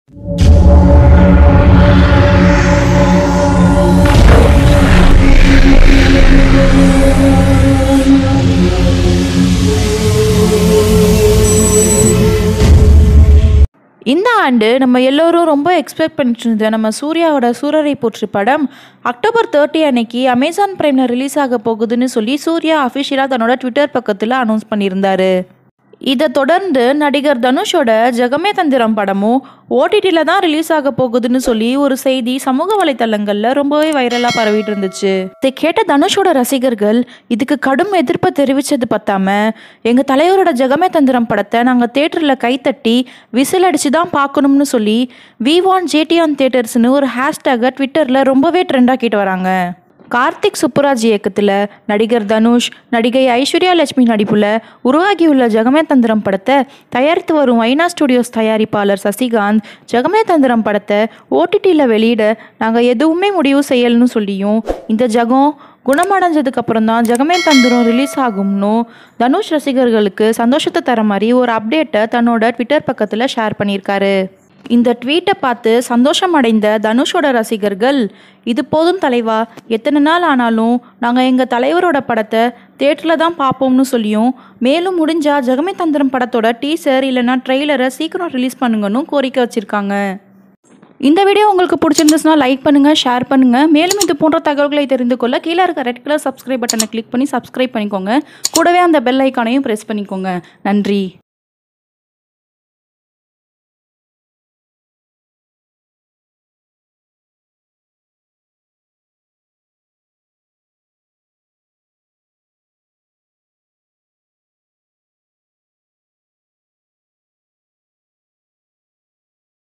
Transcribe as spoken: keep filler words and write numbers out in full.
இந்த ஆண்டு நம்ம எல்லோரும் ரொம்ப எக்ஸ்பெக்ட் பண்ணிட்டு இருந்த நம்ம சூர்யாவோட சூரரை போற்று படம் அக்டோபர் தேர்ட்டி அன்னைக்கு அமேசான் பிரைம்ல ரிலீஸ் ஆக போகுதுன்னு சொல்லி சூர்யா அஃபிஷியலாக தன்னோட ட்விட்டர் பக்கத்தில் அனௌன்ஸ் பண்ணியிருந்தாரு. இதை தொடர்ந்து நடிகர் தனுஷோட ஜகமே தந்திரம் படமும் ஓடிடியில் தான் ரிலீஸ் ஆக போகுதுன்னு சொல்லி ஒரு செய்தி சமூக வலைத்தளங்களில் ரொம்பவே வைரலாக பரவிட்டு இருந்துச்சு. இதை கேட்ட தனுஷோட ரசிகர்கள் இதுக்கு கடும் எதிர்ப்பை தெரிவித்தது பத்தாம எங்கள் தலைவரோட ஜகமே தந்திரம் படத்தை நாங்கள் தேட்டரில் கைத்தட்டி விசில் அடித்து தான் பார்க்கணும்னு சொல்லி வி வாண்ட் ஜேடிஆன் தியேட்டர்ஸ்னு ஒரு ஹேஷ்டேகை ட்விட்டரில் ரொம்பவே ட்ரெண்டாக்கிட்டு வராங்க. கார்த்திக் சுப்புராஜ் இயக்கத்தில் நடிகர் தனுஷ், நடிகை ஐஸ்வர்யா லட்சுமி நடிப்புல உருவாகியுள்ள ஜகமே தந்திரம் படத்தை தயாரித்து வரும் வைனா ஸ்டுடியோஸ் தயாரிப்பாளர் சசிகாந்த் ஜகமே தந்திரம் படத்தை ஓடிடியில் வெளியிட நாங்கள் எதுவுமே முடிவு செய்யலன்னு சொல்லியும் இந்த ஜகம் குணமடைஞ்சதுக்கு அப்புறம் தான் ஜகமே தந்திரம் ரிலீஸ் ஆகும்னு தனுஷ் ரசிகர்களுக்கு சந்தோஷத்தை தர மாதிரி ஒரு அப்டேட்டை தன்னோட ட்விட்டர் பக்கத்தில் ஷேர் பண்ணியிருக்காரு. இந்த ட்வீட்டை பார்த்து சந்தோஷம் அடைந்த தனுஷோட ரசிகர்கள், இது போதும் தலைவா, எத்தனை நாள் ஆனாலும் நாங்கள் எங்கள் தலைவரோட படத்தை தேட்டரில் தான் பார்ப்போம்னு சொல்லியும் மேலும் முடிஞ்சால் ஜகமே தந்திரம் படத்தோட டீசர் இல்லைனா ட்ரெய்லரை சீக்கிரம் ரிலீஸ் பண்ணுங்கன்னு கோரிக்கை வச்சுருக்காங்க. இந்த வீடியோ உங்களுக்கு பிடிச்சிருந்துச்சுன்னா லைக் பண்ணுங்கள், ஷேர் பண்ணுங்கள். மேலும் இது போன்ற தகவல்களை தெரிந்து கொள்ள கீழே இருக்க ரெட் கலர் சப்ஸ்கிரைப் பட்டனை கிளிக் பண்ணி சப்ஸ்கிரைப் பண்ணிக்கோங்க. கூடவே அந்த பெல் ஐக்கானையும் ப்ரெஸ் பண்ணிக்கோங்க. நன்றி.